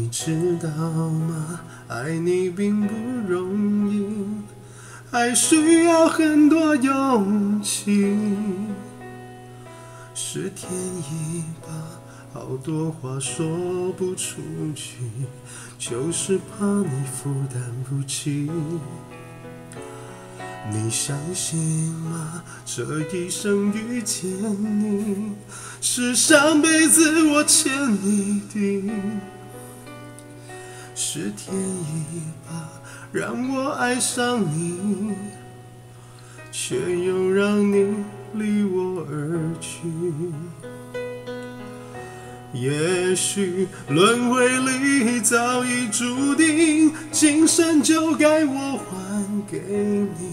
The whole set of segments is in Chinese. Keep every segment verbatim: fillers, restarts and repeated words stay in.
你知道吗？爱你并不容易，还需要很多勇气。是天意吧，好多话说不出去，就是怕你负担不起。你相信吗？这一生遇见你，是上辈子我欠你的。是天意吧，让我爱上你，却又让你离我而去。也许轮回里早已注定，今生就该我还给你。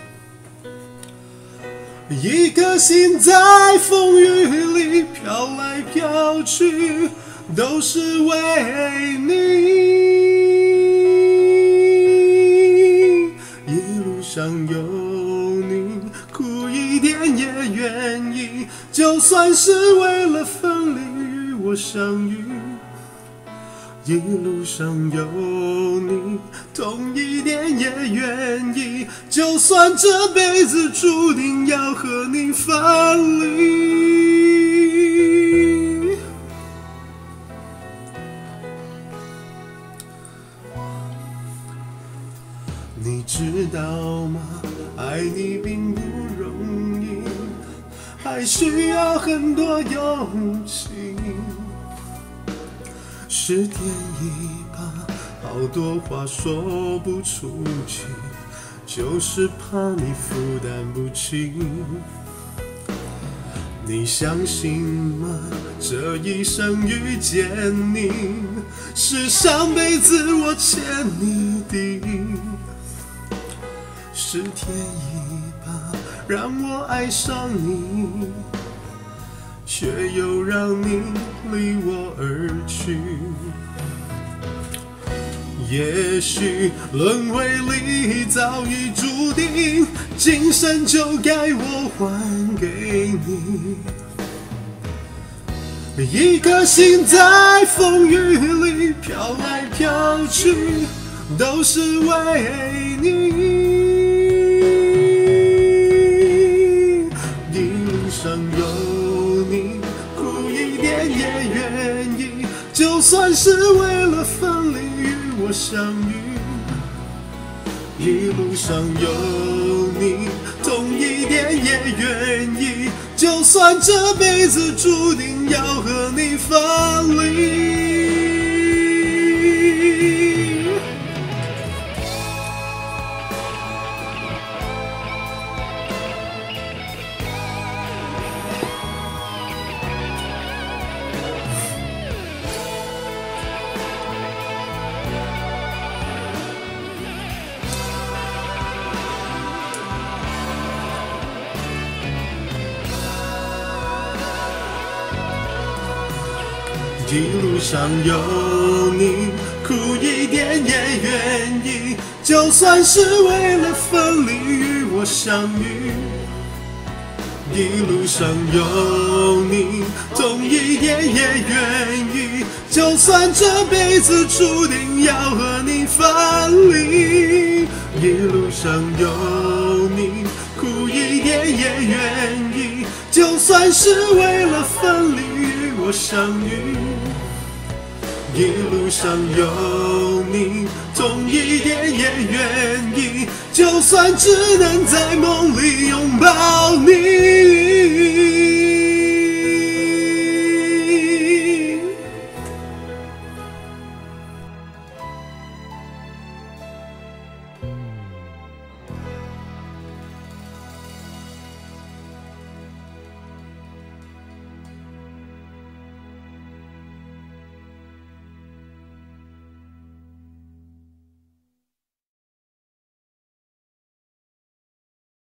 一颗心在风雨里飘来飘去，都是为你。一路上有你，苦一点也愿意，就算是为了分离与我相遇。一路上有你，痛一点也愿意，就算这辈子注定要和你分离。你知道吗？爱你并不容易，还需要很多勇气。是天意吧，好多话说不出去，就是怕你负担不起。你相信吗？这一生遇见你，是上辈子我欠你的。是天意吧，让我爱上你，却又让你离我而去。也许轮回里早已注定，今生就该我还给你。一颗心在风雨里飘来飘去，都是为你。一路上有你，苦一点也愿意，就算是为了分离与我相遇。一路上有你，痛一点也愿意，就算这辈子注定要和你分离。一路上有你，苦一点也愿意，就算是为了分离与我相遇。一路上有你，痛一点也愿意，就算这辈子注定要和你分离。一路上有你，苦一点也愿意，就算是为了分离与我相遇。一路上有你，痛一点也愿意，就算只能在梦里拥抱你。